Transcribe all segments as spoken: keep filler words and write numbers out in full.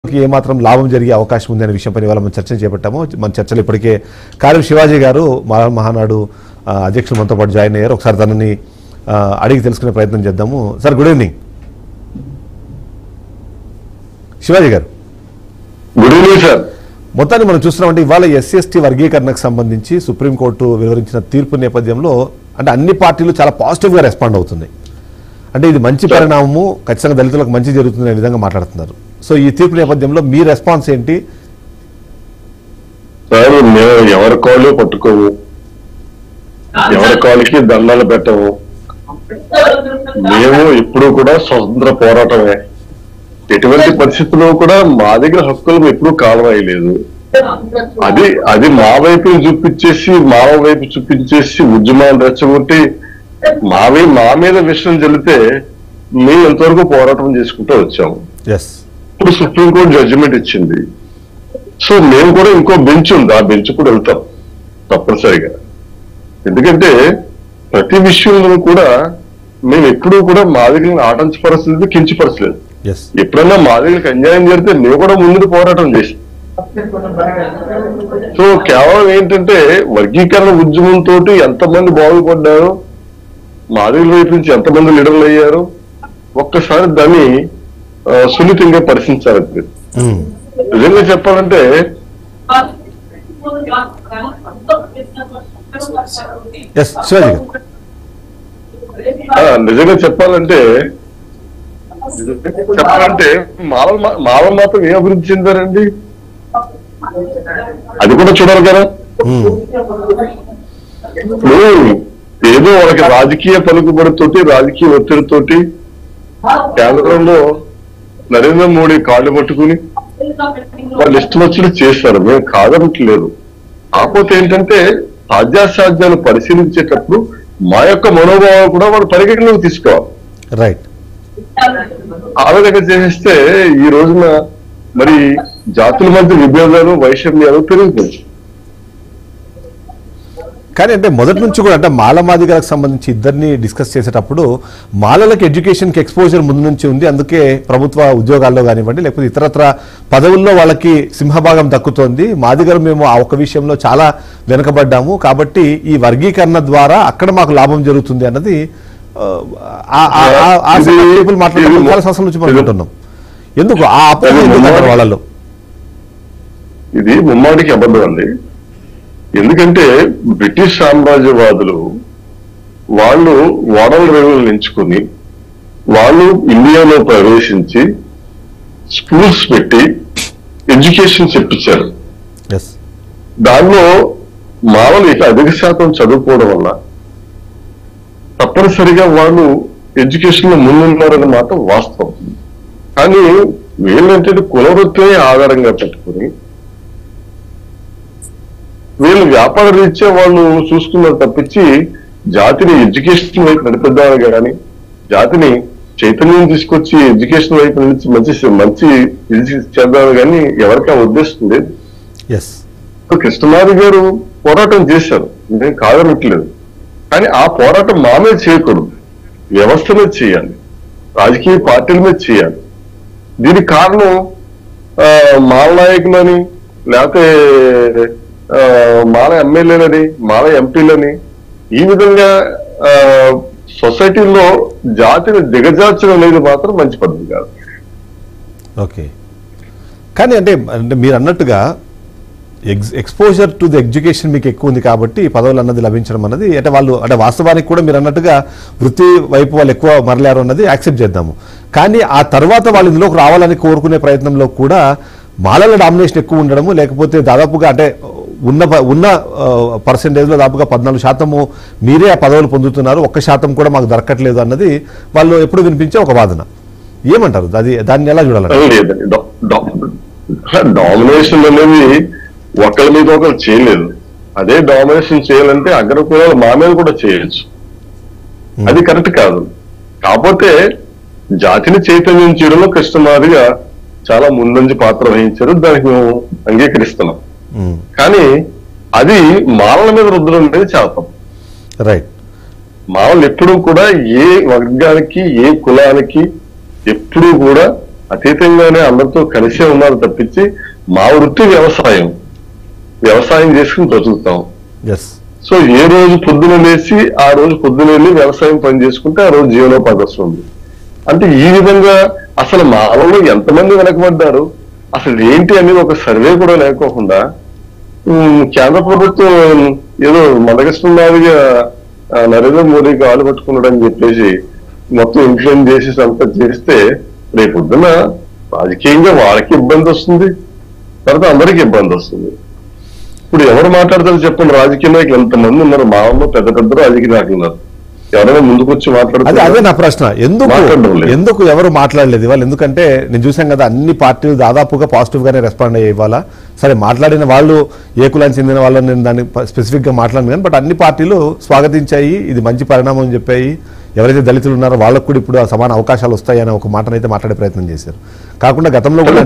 ఏమాత్రం లాభం జరిగే అవకాశం ఉంది అనే విషయంపై ఇవాళ మనం చర్చ చేపట్టాము. మన చర్చలు ఇప్పటికే కార్యం శివాజీ గారు మహానాడు అధ్యక్షులు మనతో పాటు జాయిన్ అయ్యారు. ఒకసారి తనని అడిగి తెలుసుకునే ప్రయత్నం చేద్దాము. Sir, good evening. శివాజీ గారు, గుడ్ ఈవినింగ్ సార్. మొత్తాన్ని మనం చూస్తున్నామంటే ఇవాళ ఎస్సీ ఎస్టీ వర్గీకరణకు సంబంధించి సుప్రీంకోర్టు వెలువరించిన తీర్పు నేపథ్యంలో అంటే అన్ని పార్టీలు చాలా పాజిటివ్గా రెస్పాండ్ అవుతున్నాయి. అంటే ఇది మంచి పరిణామము, ఖచ్చితంగా దళితులకు మంచి జరుగుతుందనే విధంగా మాట్లాడుతున్నారు. సో ఈ తీర్పు నేపథ్యంలో మీ రెస్పాన్స్ ఏంటి? సార్, మేము ఎవరి కాళ్ళు పట్టుకోము, ఎవరి కాళ్ళకి దండాలు పెట్టము. మేము ఎప్పుడు కూడా స్వతంత్ర పోరాటమే. ఎటువంటి పరిస్థితుల్లో కూడా మా దగ్గర హక్కులు ఎప్పుడూ కాలవేయలేదు. అది అది మా వైపు చూపించేసి మా వైపు చూపించేసి ఉద్యమాలు రెచ్చగొట్టి మావి మా మీద విషయం చెల్లితే మేము ఎంతవరకు పోరాటం చేసుకుంటూ వచ్చాము. ఇప్పుడు సుప్రీంకోర్టు జడ్జిమెంట్ ఇచ్చింది. సో మేము కూడా ఇంకో బెంచ్ ఉంది, ఆ బెంచ్ కూడా వెళ్తాం తప్పనిసరిగా. ఎందుకంటే ప్రతి విషయంలో కూడా మేము ఎప్పుడూ కూడా మా దగ్గర ఆటంచపరచలేదు, కించపరచలేదు. ఎప్పుడన్నా మా దగ్గరికి అన్యాయం జరిగితే మేము కూడా ముందు పోరాటం చేసాం. సో కేవలం ఏంటంటే వర్గీకరణ ఉద్యమంతో ఎంతమంది బాగుపడ్డారో, మా దగ్గర వైపు నుంచి ఎంతమంది లీడర్లు అయ్యారో ఒక్కసారి దాన్ని సున్నితంగా పరిశీలించాలి. నిజంగా చెప్పాలంటే నిజంగా చెప్పాలంటే చెప్పాలంటే మాల మాల మాత్రం ఏం అభివృద్ధి చెందారండి, అది కూడా చూడాలి కదా. ఏదో వాళ్ళకి రాజకీయ పలుకుబడితోటి, రాజకీయ ఒత్తిడితోటి కేంద్రంలో నరేంద్ర మోడీ కాళ్ళు పట్టుకుని వాళ్ళు ఇష్టం వచ్చినట్టు చేస్తారు. మేము కాదనట్లేదు. కాకపోతే ఏంటంటే సాధ్యాసాధ్యాలు పరిశీలించేటప్పుడు మా యొక్క మనోభావాలు కూడా వాళ్ళు పరిగణలోకి తీసుకోవాలి. రైట్. ఆ విధంగా చేస్తే ఈ రోజున మరి జాతుల మధ్య విభేదాలు, వైషమ్యాలు పెరుగుతాయి. కానీ అంటే మొదటి నుంచి కూడా అంటే మాల మాదిగలకు సంబంధించి ఇద్దరిని డిస్కస్ చేసేటప్పుడు మాలలకు ఎడ్యుకేషన్కి ఎక్స్పోజర్ ముందు నుంచి ఉంది. అందుకే ప్రభుత్వ ఉద్యోగాల్లో కానివ్వండి లేకపోతే ఇతరత్ర పదవుల్లో వాళ్ళకి సింహభాగం దక్కుతోంది. మాదిగలు మేము ఆ ఒక్క విషయంలో చాలా వెనుకబడ్డాము, కాబట్టి ఈ వర్గీకరణ ద్వారా అక్కడ మాకు లాభం జరుగుతుంది అన్నది మాట్లాడుతున్నాం. చాలా సంవత్సరాల నుంచి మాట్లాడుతున్నాం. ఎందుకు ఆ అపోహ వాళ్ళలో? ఇది ముమ్మాడికి అబద్ధం అండి. ఎందుకంటే బ్రిటిష్ సామ్రాజ్యవాదులు వాళ్ళు ఓడల రేవులను ఎంచుకుని వాళ్ళు ఇండియాలో ప్రవేశించి స్కూల్స్ పెట్టి ఎడ్యుకేషన్ చెప్పించారు. దానిలో మామూలు ఇట్లా అధిక శాతం చదువుకోవడం వల్ల తప్పనిసరిగా వాళ్ళు ఎడ్యుకేషన్ లో ముందున్నారని మాత్రం వాస్తవం. కానీ వీళ్ళంటే కులవృత్తిని ఆధారంగా పెట్టుకుని వీళ్ళు వ్యాపార రీత్యా వాళ్ళు చూసుకున్నారు తప్పించి జాతిని ఎడ్యుకేషన్ వైపు నడిపిద్దామని కానీ, జాతిని చైతన్యం తీసుకొచ్చి ఎడ్యుకేషన్ వైపు నుంచి మంచి మంచి ఇది చేద్దామని కానీ ఎవరికి ఆ ఉద్దేశం లేదు. కృష్ణమాది గారు పోరాటం చేశారు, నేను కాదనట్లేదు. కానీ ఆ పోరాటం మా మీద చేయకూడదు, వ్యవస్థ మీద చేయాలి, రాజకీయ పార్టీల మీద చేయాలి. దీనికి కారణం మాల నాయకులని లేకపోతే మాల ఎమ్మెల్యేలని, మాల ఎంపీలని ఈ విధంగా సొసైటీలో జాతిని దిగజార్చడం అనేది మాత్రం మంచి పద్ధతి కాదు. ఓకే. కానీ అంటే అంటే మీరు అన్నట్టుగా ex exposure to the education మీకు ఎక్కువ ఉంది కాబట్టి పదవులు అన్నది లభించడం అన్నది అంటే వాళ్ళు అంటే వాస్తవానికి కూడా మీరు అన్నట్టుగా వృత్తి వైపు వాళ్ళు ఎక్కువ మరలారు అన్నది యాక్సెప్ట్ చేద్దాము. కానీ ఆ తర్వాత వాళ్ళు ఇందులోకి రావాలని కోరుకునే ప్రయత్నంలో కూడా మాలల డామినేషన్ ఎక్కువ ఉండడము, లేకపోతే దాదాపుగా అంటే ఉన్న ఉన్న పర్సెంటేజ్లో దాదాపుగా పద్నాలుగు శాతము మీరే ఆ పదవులు పొందుతున్నారు, ఒక్క శాతం కూడా మాకు దొరకట్లేదు అన్నది వాళ్ళు ఎప్పుడు వినిపించే ఒక వాదన. ఏమంటారు అది? దాన్ని ఎలా చూడాలంటే డామినేషన్ అనేది ఒకరి మీద ఒకరు చేయలేదు. అదే డామినేషన్ చేయాలంటే అగ్రకులాలు మా మీద కూడా చేయొచ్చు, అది కరెక్ట్ కాదు. కాకపోతే జాతిని చైతన్యం చేయడంలో కృష్ణమాదిగా చాలా ముందంజ పాత్ర వహించారు, దానికి మేము అంగీకరిస్తున్నాం. కానీ అది మాలల మీద రుద్దడం అనేది చాలా తప్పు. రైట్. మాలలు ఎప్పుడూ కూడా ఏ వర్గానికి, ఏ కులానికి ఎప్పుడూ కూడా అతీతంగానే అందరితో కలిసే ఉన్నారు తప్పించి మా వృత్తి వ్యవసాయం వ్యవసాయం చేసుకుని బ్రతుకుతాం. ఎస్. సో ఏ రోజు పొద్దున లేచి ఆ రోజు పొద్దున వెళ్ళి వ్యవసాయం పని చేసుకుంటే ఆ రోజు జీవనోపాధి వస్తుంది. అంటే ఈ విధంగా అసలు మాలో ఎంతమంది వెనకబడ్డారు అసలు ఏంటి అనేది ఒక సర్వే కూడా లేకోకుండా కేంద్ర ప్రభుత్వం ఏదో మందకృష్ణ మాదిరిగా నరేంద్ర మోడీకి ఆలు పట్టుకున్నాడని చెప్పేసి మొత్తం ఇన్ఫ్లుయెన్స్ చేసి అంతా చేస్తే రేపు పొద్దున రాజకీయంగా వాళ్ళకి ఇబ్బంది వస్తుంది, తర్వాత అందరికీ ఇబ్బంది వస్తుంది. ఇప్పుడు ఎవరు మాట్లాడతారో చెప్పండి, రాజకీయ నాయకులు ఎంతమంది ఉన్నారు, మా ఊళ్ళో పెద్ద పెద్ద రాజకీయ నాయకులు ఉన్నారు, ఎవరైనా ముందుకు వచ్చి మాట్లాడుతున్నారు? అదే నా ప్రశ్న, ఎందుకు ఎందుకు ఎవరు మాట్లాడలేదు ఇవాళ? ఎందుకంటే నేను చూసాం కదా అన్ని పార్టీలు దాదాపుగా పాజిటివ్ గానే రెస్పాండ్ అయ్యే ఇవాళ. సరే మాట్లాడిన వాళ్ళు ఏ కులానికి చెందిన వాళ్ళని నేను దాన్ని స్పెసిఫిక్ గా మాట్లాడను కానీ బట్ అన్ని పార్టీలు స్వాగతించాయి, ఇది మంచి పరిణామం అని చెప్పాయి. ఎవరైతే దళితులు ఉన్నారో వాళ్ళకు కూడా ఇప్పుడు సమాన అవకాశాలు వస్తాయి అనే ఒక మాటనైతే మాట్లాడే ప్రయత్నం చేశారు. కాకుండా గతంలో కూడా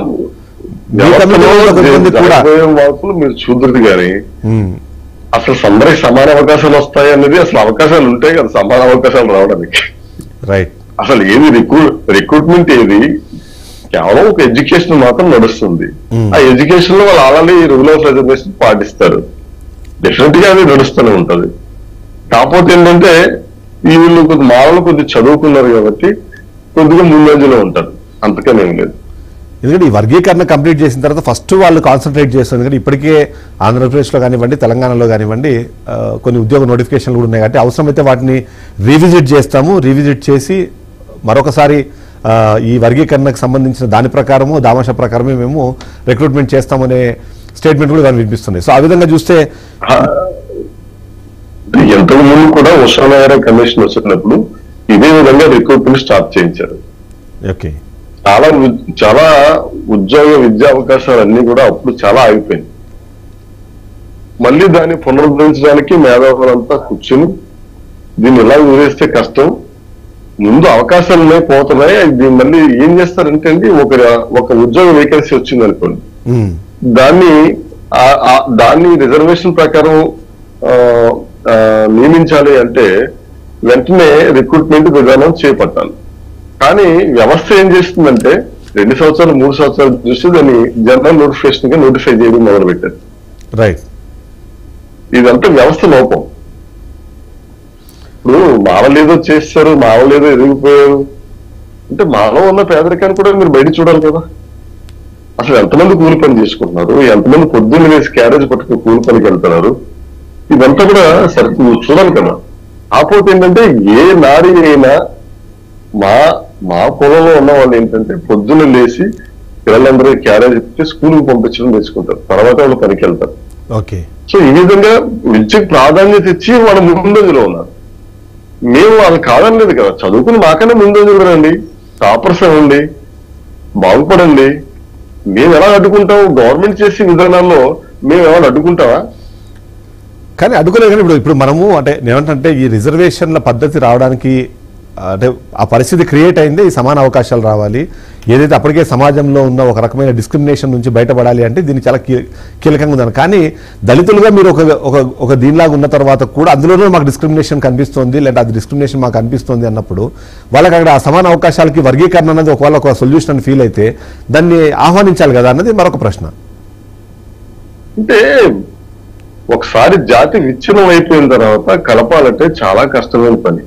మీరు చూద్దరు కానీ అసలు అందరికి సమాన అవకాశాలు వస్తాయి అనేది అసలు అవకాశాలు ఉంటాయి కదా, సమాన అవకాశాలు రావడానికి. రైట్. అసలు ఏది రిక్రూట్ రిక్రూట్మెంట్ ఏది కేవలం ఒక ఎడ్యుకేషన్ మాత్రం నడుస్తుంది. ఆ ఎడ్యుకేషన్ లో వాళ్ళు ఆల్రెడీ రూల్ ఆఫ్ రిజర్వేషన్ పాటిస్తారు, డెఫినెట్ గా అది నడుస్తూనే ఉంటది. కాకపోతే ఏంటంటే వీళ్ళు కొద్ది మాలలు కొద్ది చదువుకున్నారు కాబట్టి కొద్దిగా ముందంజలో ఉంటారు, అంతకనే ఏం లేదు. ఎందుకంటే ఈ వర్గీకరణ కంప్లీట్ చేసిన తర్వాత ఫస్ట్ వాళ్ళు కాన్సన్ట్రేట్ చేస్తారు. ఎందుకంటే ఇప్పటికే ఆంధ్రప్రదేశ్లో కానివ్వండి తెలంగాణలో కానివ్వండి కొన్ని ఉద్యోగ నోటిఫికేషన్లు కూడా ఉన్నాయి కాబట్టి అవసరమైతే వాటిని రీవిజిట్ చేస్తాము, రీవిజిట్ చేసి మరొకసారి ఈ వర్గీకరణకు సంబంధించిన దాని ప్రకారము దామాష ప్రకారమే మేము రిక్రూట్మెంట్ చేస్తామనే స్టేట్మెంట్ కూడా దాన్ని వినిపిస్తుంది. సో ఆ విధంగా చూస్తే ఎంతకు ముందు కూడా ఉషానగర కమిషన్ వచ్చినప్పుడు ఇదే విధంగా రిక్రూట్మెంట్ స్టార్ట్ చేయించారు. ఓకే. చాలా చాలా ఉద్యోగ విద్యా అవకాశాలు అన్ని కూడా అప్పుడు చాలా ఆగిపోయింది. మళ్ళీ దాన్ని పునరుద్ధరించడానికి మేధావులంతా కూర్చుని దీన్ని ఎలా వదిలేస్తే కష్టం, ముందు అవకాశాలు ఉన్నాయి పోతున్నాయి, దీన్ని మళ్ళీ ఏం చేస్తారంటే అండి ఒక ఒక ఉద్యోగ వేకెన్సీ వచ్చింది అనుకోండి, దాన్ని దాన్ని రిజర్వేషన్ ప్రకారం నియమించాలి అంటే వెంటనే రిక్రూట్మెంట్ విధానం చేపట్టాలి. కానీ వ్యవస్థ ఏం చేస్తుందంటే రెండు సంవత్సరాలు మూడు సంవత్సరాలు చూసి దాన్ని జనరల్ నోటిఫికేషన్ గా నోటిఫై చేయడం మొదలు పెట్టారు. రైట్. ఇదంతా వ్యవస్థ లోపం. ఇప్పుడు మావలేదో చేస్తారు, మావలేదో ఎదిగిపోయారు అంటే మాలో ఉన్న పేదరికాన్ని కూడా మీరు బయట చూడాలి కదా. అసలు ఎంతమంది కూలి పని చేసుకుంటున్నారు, ఎంతమంది పొద్దున్న వేసి క్యారేజ్ పట్టుకుని కూలి పనికి వెళ్తున్నారు, ఇదంతా కూడా సరి చూడాలి కదా. కాకపోతే ఏంటంటే ఏ నారీ అయినా మా మా పొలంలో ఉన్న వాళ్ళు ఏంటంటే పొద్దున్న లేచి పిల్లలందరూ క్యారేజ్ పెట్టి స్కూల్కి పంపించడం తెచ్చుకుంటారు, తర్వాత వాళ్ళు పనికి వెళ్తారు. ఓకే. సో ఈ విధంగా విద్యకు ప్రాధాన్యత ఇచ్చి వాళ్ళ ముందంజలో ఉన్నారు. మేము వాళ్ళు కాదనలేదు కదా, చదువుకుని మాకన్నా ముందంజలు రండి, టాపర్స్ అవ్వండి, బాగుపడండి. మేము ఎలా అడ్డుకుంటాం? గవర్నమెంట్ చేసే విధానాల్లో మేము ఏమైనా అడ్డుకుంటామా? కానీ అడ్డుకోలేదు. కానీ ఇప్పుడు ఇప్పుడు మనము అంటే ఏమంటే ఈ రిజర్వేషన్ల పద్ధతి రావడానికి అంటే ఆ పరిస్థితి క్రియేట్ అయింది, ఈ సమాన అవకాశాలు రావాలి, ఏదైతే అప్పటికే సమాజంలో ఉన్న ఒక రకమైన డిస్క్రిమినేషన్ నుంచి బయటపడాలి అంటే దీన్ని చాలా కీలకంగా ఉందని. కానీ దళితులుగా మీరు ఒక ఒక ఒక దీనిలాగా ఉన్న తర్వాత కూడా అందులోనే మాకు డిస్క్రిమినేషన్ కనిపిస్తుంది, లేదా అది డిస్క్రిమినేషన్ మాకు అనిపిస్తుంది అన్నప్పుడు వాళ్ళకి అక్కడ ఆ సమాన అవకాశాలకి వర్గీకరణ అనేది ఒకవేళ ఒక సొల్యూషన్ అని ఫీల్ అయితే దాన్ని ఆహ్వానించాలి కదా అన్నది మరొక ప్రశ్న. అంటే ఒకసారి జాతి విచ్ఛిన్నం అయిపోయిన తర్వాత కలపాలంటే చాలా కష్టమైన పని.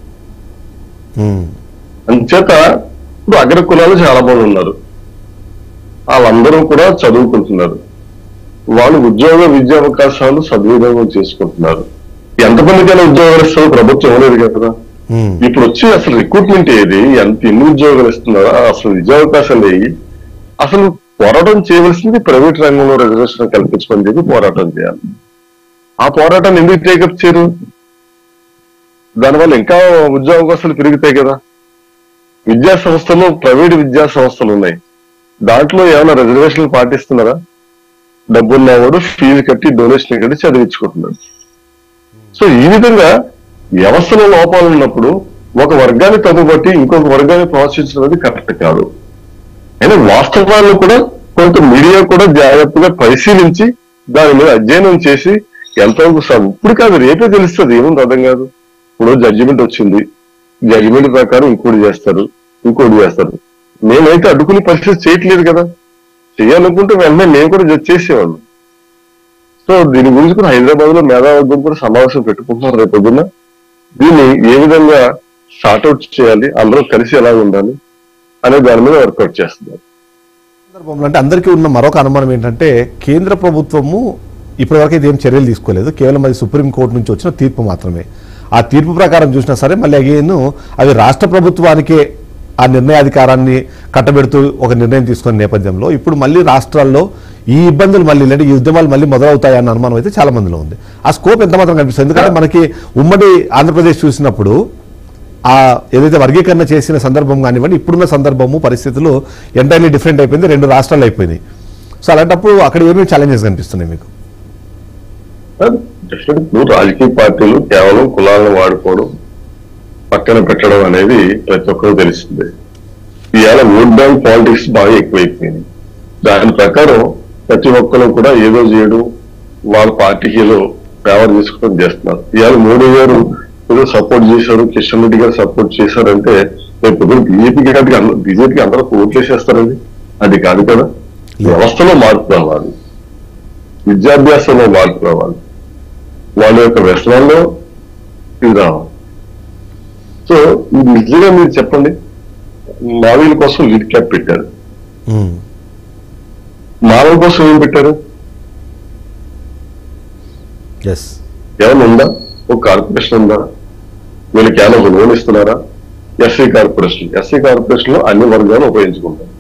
అంచేత ఇప్పుడు అగ్ర కులాలు చాలా మంది ఉన్నారు, వాళ్ళందరూ కూడా చదువుకుంటున్నారు, వాళ్ళు ఉద్యోగ విద్యా అవకాశాలు సద్వినియోగం చేసుకుంటున్నారు. ఎంతమందికైనా ఉద్యోగాలు ఇస్తారు, ప్రభుత్వం ఇవ్వలేదు కదా. ఇప్పుడు వచ్చి అసలు రిక్రూట్మెంట్ ఏది, ఎంత ఎన్ని ఉద్యోగాలు ఇస్తున్నారా, అసలు విద్యా అవకాశాలు ఏవి, అసలు పోరాటం చేయవలసింది ప్రైవేట్ రంగంలో రిజర్వేషన్ కల్పించమని చెప్పి పోరాటం చేయాలి. ఆ పోరాటాన్ని ఎందుకు టేకప్ చేయరు? దానివల్ల ఇంకా ఉద్యోగ అవకాశాలు పెరుగుతాయి కదా. విద్యా సంస్థలు ప్రైవేట్ విద్యా సంస్థలు ఉన్నాయి, దాంట్లో ఏమైనా రిజర్వేషన్లు పాటిస్తున్నారా? డబ్బున్నవాడు ఫీజు కట్టి డొనేషన్ కట్టి చదివించుకుంటున్నాడు. సో ఈ విధంగా వ్యవస్థలో లోపాలు ఉన్నప్పుడు ఒక వర్గాన్ని తగ్గుబట్టి ఇంకొక వర్గాన్ని ప్రోత్సహించడం అనేది కరెక్ట్ కాదు. అయినా వాస్తవాలను కూడా కొంత మీడియా కూడా జాగ్రత్తగా పరిశీలించి దాని మీద అధ్యయనం చేసి ఎంతవరకు ఇప్పుడు కాదు రేపే తెలుస్తుంది, ఏముంది అర్థం కాదు. ఇప్పుడు జడ్జిమెంట్ వచ్చింది, జడ్జిమెంట్ ప్రకారం ఇంకోటి చేస్తారు ఇంకోటి చేస్తారు. నేనైతే అడ్డుకునే పరిస్థితి చేయట్లేదు కదా. చేయాలనుకుంటే వెంటనే నేను కూడా జడ్జ్ చేసేవాడిని. సో దీని గురించి కూడా హైదరాబాద్ లో మేధావర్గం కూడా సమావేశం పెట్టుకుంటున్నారు రేపు పొద్దున్న. దీన్ని ఏ విధంగా సార్ట్అవుట్ చేయాలి, అందరూ కలిసి ఎలా ఉండాలి అనే దాని మీద వర్కౌట్ చేస్తున్నారు. సందర్భంలో అంటే అందరికీ ఉన్న మరొక అనుమానం ఏంటంటే కేంద్ర ప్రభుత్వము ఇప్పటివరకు అయితే ఏం చర్యలు తీసుకోలేదు, కేవలం అది సుప్రీంకోర్టు నుంచి వచ్చిన తీర్పు మాత్రమే. ఆ తీర్పు ప్రకారం చూసినా సరే మళ్ళీ అగైన్ అవి రాష్ట్ర ప్రభుత్వానికే ఆ నిర్ణయాధికారాన్ని కట్టబెడుతూ ఒక నిర్ణయం తీసుకున్న నేపథ్యంలో ఇప్పుడు మళ్ళీ రాష్ట్రాల్లో ఈ ఇబ్బందులు మళ్ళీ లేదంటే ఈ ఉద్యమాలు మళ్ళీ మొదలవుతాయన్న అనుమానం అయితే చాలా మందిలో ఉంది. ఆ స్కోప్ ఎంత మాత్రం కనిపిస్తుంది? ఎందుకంటే మనకి ఉమ్మడి ఆంధ్రప్రదేశ్ చూసినప్పుడు ఆ ఏదైతే వర్గీకరణ చేసిన సందర్భం కానివ్వండి, ఇప్పుడున్న సందర్భము పరిస్థితులు ఎంటైర్లీ డిఫరెంట్ అయిపోయింది, రెండు రాష్ట్రాలు అయిపోయింది. సో అలాంటప్పుడు అక్కడ ఏమేమి ఛాలెంజెస్ కనిపిస్తున్నాయి మీకు? ఇప్పుడు రాజకీయ పార్టీలు కేవలం కులాలను వాడుకోవడం, పక్కన పెట్టడం అనేది ప్రతి ఒక్కరు తెలిసిందే. ఇవాళ ఓట్ బ్యాంక్ పాలిటిక్స్ బాగా ఎక్కువైపోయింది. దాని ప్రకారం ప్రతి ఒక్కరు కూడా ఏదో చేయడం, వాళ్ళ పార్టీకి ఏదో ఫేవర్ తీసుకోవడం చేస్తున్నారు. ఇవాళ మోడీ గారు ఏదో సపోర్ట్ చేశారు, కిషన్ రెడ్డి గారు సపోర్ట్ చేశారంటే రేపు బీజేపీకి కాదు బీజేపీకి అందరూ ఓట్లేసేస్తారండి. అది కాదు కదా. వ్యవస్థలో మార్పు రావాలి, విద్యాభ్యాసంలో మార్పు రావాలి, వాళ్ళ యొక్క వ్యసనాల్లో ఇది రావాలి. సో ఇది నిజంగా మీరు చెప్పండి, మావీల కోసం లీడ్ క్యాప్ పెట్టారు, మానవ కోసం ఏం పెట్టారు? ఏమైనా ఉందా? ఒక కార్పొరేషన్ ఉందా? వీళ్ళకి ఏమైనా లోన్ ఇస్తున్నారా? ఎస్సీ కార్పొరేషన్ ఎస్సీ కార్పొరేషన్ లో అన్ని వర్గాలు ఉపయోగించుకుంటారు.